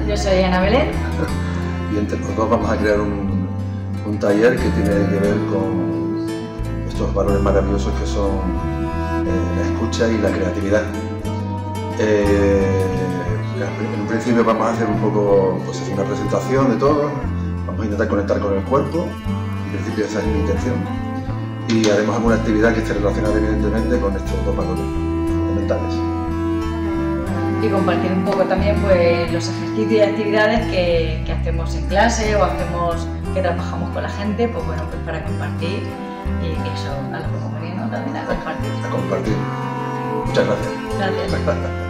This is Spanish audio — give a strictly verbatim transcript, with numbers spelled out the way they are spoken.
Yo soy Ana Belén. Y entre los dos vamos a crear un, un taller que tiene que ver con estos valores maravillosos que son eh, la escucha y la creatividad. Eh, en un principio vamos a hacer un poco, pues es una presentación de todo, vamos a intentar conectar con el cuerpo, en principio esa es mi intención, y haremos alguna actividad que esté relacionada evidentemente con estos dos valores fundamentales. Y compartir un poco también pues, los ejercicios y actividades que, que hacemos en clase o hacemos que trabajamos con la gente, pues bueno, pues para compartir y que eso a lo que hemos venido también a compartir. A compartir. Muchas gracias. Gracias.